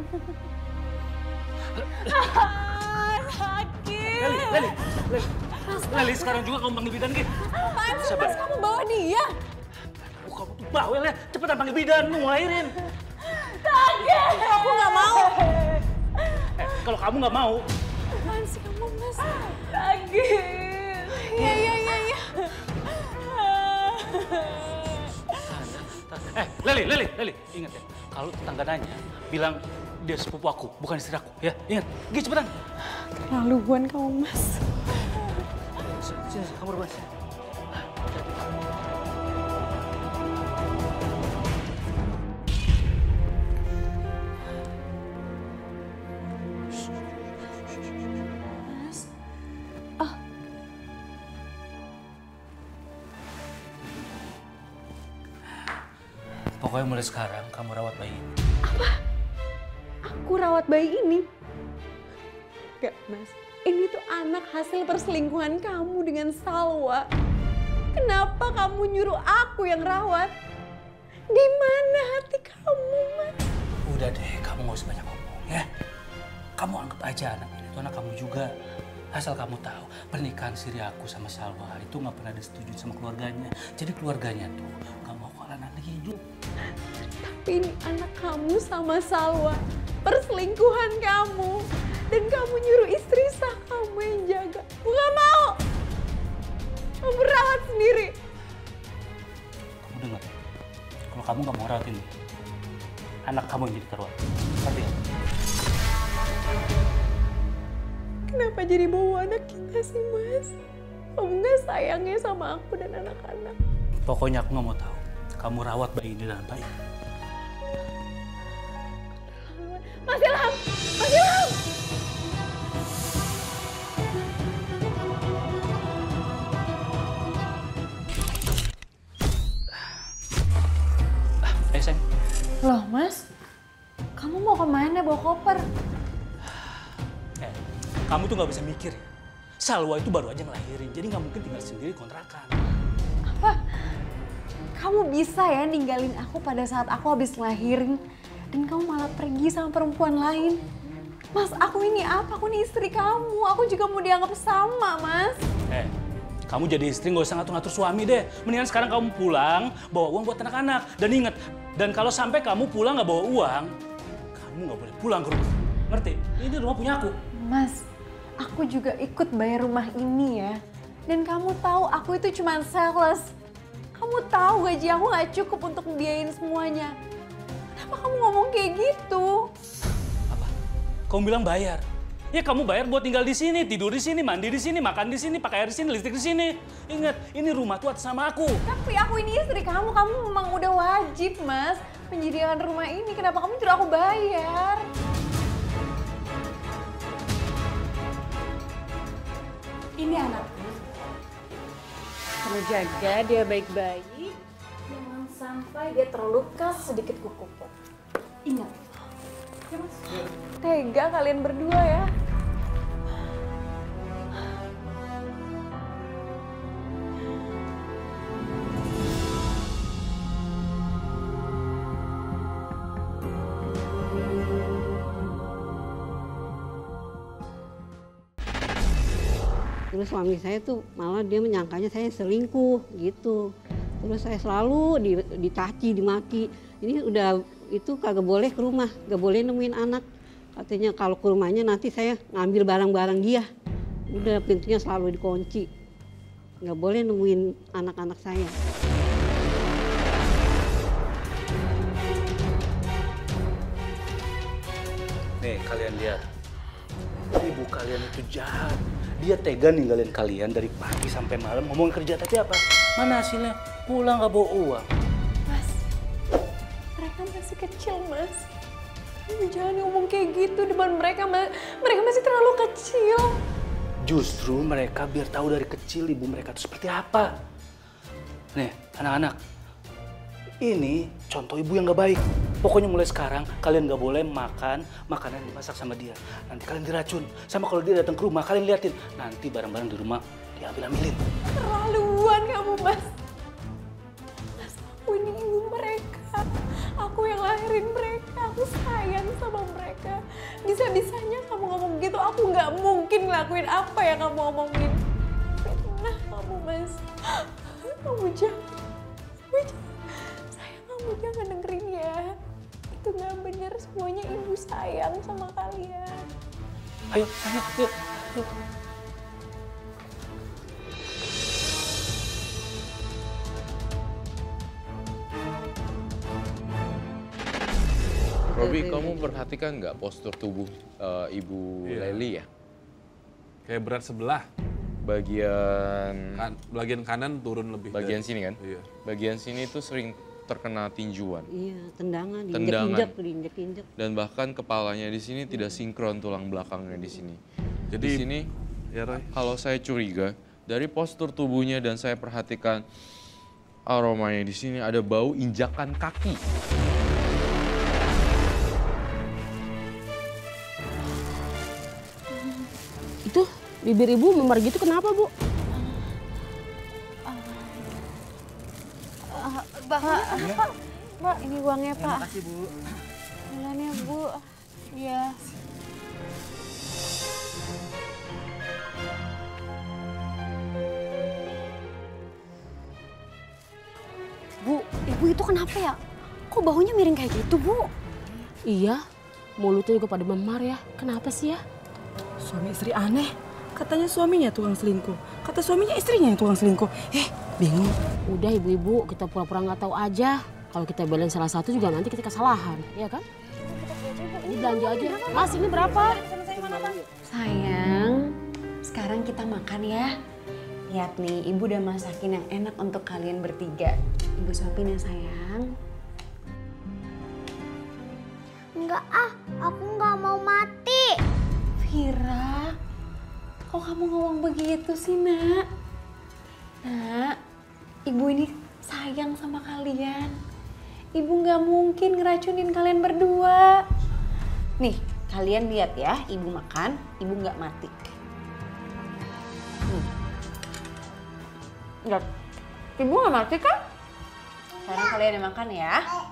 Sakit. Leli, sekarang juga kamu panggil bidan, Ki. Apaan sih, Mas? Kamu bawa dia? Kamu tuh bawel ya, cepetan panggil bidan, lu ngelahirin. Sakit. Aku nggak mau. Kalau kamu nggak mau. Apaan sih kamu, Mas? Sakit. Iya. Leli, ingat ya, kalau tetangga nanya, bilang dia sepupu aku, bukan istri aku, ya, ingat. Gi, cepetan. Keterlaluan kamu, Mas. Sini, kamu rebahan. Pokoknya mulai sekarang kamu rawat bayi ini. Apa? Aku rawat bayi ini? Gak, Mas. Ini tuh anak hasil perselingkuhan kamu dengan Salwa. Kenapa kamu nyuruh aku yang rawat? Di mana hati kamu, Mas? Udah deh, kamu gak usah banyak ngomong ya. Kamu anggap aja anak ini tuh anak kamu juga. Asal kamu tahu, pernikahan siri aku sama Salwa itu gak pernah disetujui sama keluarganya. Jadi keluarganya tuh gak mau kalau anak hidup. Tapi ini anak kamu sama Salwa. Perselingkuhan kamu. Dan kamu nyuruh istri sah kamu yang jaga. Aku gak mau. Kamu rawat sendiri. Kamu dengar ya? Kalau kamu gak mau rawat ini, anak kamu yang jadi taruhan. Ngerti ya? Kenapa jadi bawa anak kita sih, Mas? Kamu gak sayangnya sama aku dan anak-anak? Pokoknya aku gak mau tahu. Kamu rawat bayi ini dengan baik. Mas Ilham! Mas Ilham! Ayo, sayang. Loh, Mas? Kamu mau kemana bawa koper? Kamu tuh gak bisa mikir ya. Salwa itu baru aja ngelahirin, jadi gak mungkin tinggal sendiri kontrakan. Apa? Kamu bisa ya ninggalin aku pada saat aku habis ngelahirin. Dan kamu malah pergi sama perempuan lain. Mas, aku ini apa? Aku ini istri kamu. Aku juga mau dianggap sama, Mas. Kamu jadi istri gak usah ngatur-ngatur suami deh. Mendingan sekarang kamu pulang, bawa uang buat anak-anak. Dan inget, dan kalau sampai kamu pulang gak bawa uang, kamu gak boleh pulang ke rumah. Ngerti? Ini rumah punya aku. Mas, aku juga ikut bayar rumah ini ya. Dan kamu tahu aku itu cuma sales. Kamu tahu gaji aku gak cukup untuk membiayain semuanya. Kenapa kamu ngomong kayak gitu? Apa? Kamu bilang bayar? Ya kamu bayar buat tinggal di sini, tidur di sini, mandi di sini, makan di sini, pakai air di sini, listrik di sini. Ingat, ini rumah tuh atas sama aku. Tapi aku ini istri kamu memang udah wajib, Mas. Menyediakan rumah ini, kenapa kamu nyuruh aku bayar? Ini anakku. Kamu jaga dia baik-baik. Jangan sampai dia terluka sedikit kuku. Ingat. Ya, Mas. Tega kalian berdua ya. Terus suami saya tuh malah dia menyangkanya saya selingkuh gitu. Terus saya selalu dicaci, dimaki. Ini udah itu kagak boleh ke rumah, gak boleh nemuin anak. Katanya kalau ke rumahnya nanti saya ngambil barang-barang dia. Udah pintunya selalu dikunci. Gak boleh nemuin anak-anak saya. Nih kalian lihat, ibu kalian itu jahat. Dia tega ninggalin kalian dari pagi sampai malam ngomong kerja, tapi apa? Mana hasilnya? Pulang gak bawa uang. Mas, mereka masih kecil, Mas. Jangan ngomong kayak gitu depan mereka. Mereka masih terlalu kecil. Justru mereka biar tahu dari kecil ibu mereka itu seperti apa. Nih, anak-anak. Ini contoh ibu yang gak baik. Pokoknya mulai sekarang kalian gak boleh makan makanan yang dimasak sama dia. Nanti kalian diracun. Sama kalau dia datang ke rumah, kalian liatin. Nanti barang-barang di rumah diambil-ambilin. Terlaluan kamu, Mas. Mas, aku ini ibu mereka. Aku yang lahirin mereka. Aku sayang sama mereka. Bisa-bisanya kamu ngomong gitu, aku nggak mungkin ngelakuin apa yang kamu omongin. Fitnah kamu, Mas. Kamu jangan. Sayang, kamu jangan dengerin ya. Itu nggak bener, semuanya ibu sayang sama kalian. Ayo, yuk. Robi, kamu perhatikan nggak postur tubuh Ibu Iya. Leli ya? Kayak berat sebelah. Bagian Kanan turun lebih. bagian dari- sini kan? Iya. Bagian sini itu sering terkena tinjuan. Iya, tendangan, Tendangan. diinjek-injek. Dan bahkan kepalanya di sini tidak sinkron tulang belakangnya di sini. Jadi Di sini ya Roy. kalau saya curiga dari postur tubuhnya dan saya perhatikan aromanya di sini ada bau injakan kaki. Itu bibir ibu memar gitu kenapa, Bu? Pak, ini uangnya, Pak. Terima kasih, Bu. Bulan ya, Bu. Iya. Bu, ibu itu kenapa ya? Kok baunya miring kayak gitu, Bu? Iya, mulutnya juga pada memar ya. Kenapa sih ya? Suami istri aneh. Katanya suaminya tukang selingkuh. Kata suaminya istrinya yang tukang selingkuh. Bingung. Udah ibu-ibu, kita pura-pura nggak tahu aja. Kalau kita belain salah satu juga nanti kita kesalahan, ya kan? Ini belanja aja. Mas, ini berapa? Sayang, sekarang kita makan ya. Lihat nih, ibu udah masakin yang enak untuk kalian bertiga. Ibu suapin ya, sayang. Enggak aku nggak mau mati. Vira, kok kamu ngomong begitu sih, Nak? Nak, ibu ini sayang sama kalian. Ibu nggak mungkin ngeracunin kalian berdua. Nih, kalian lihat ya, ibu makan, ibu nggak mati. Lihat, ibu nggak mati kan? Sekarang kalian yang makan ya.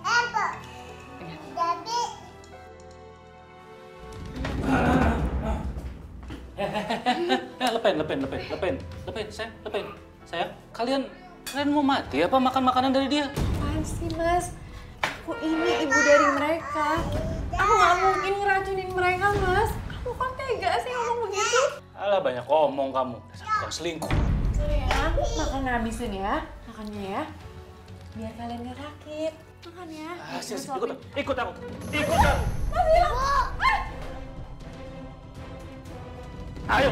Lepen, sayang. Kalian mau mati apa makan makanan dari dia? Apaan sih, Mas? Aku ini ibu dari mereka. Aku nggak mungkin ngeracunin mereka, Mas. Kamu kok tega sih ngomong begitu? Alah, banyak omong kamu. Dasar tukang selingkuh. Sayang, makan habisin ya. Makannya ya. Biar kalian gak sakit. Makan ya. Ikut aku. Ayo.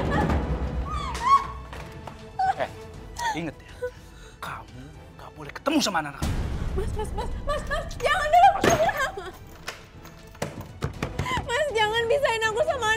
Ingat ya. Kamu gak boleh ketemu sama anak kamu. Mas, jangan dulu. Mas, jangan pisahin aku sama